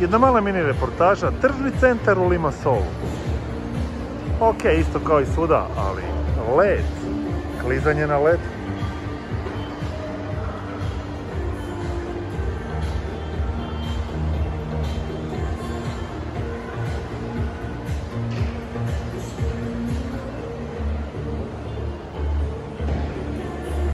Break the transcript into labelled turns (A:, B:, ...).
A: jedna mala mini reportaža, tržni centar u Limassolu. Ok, isto kao i svuda, ali led, klizanje na led,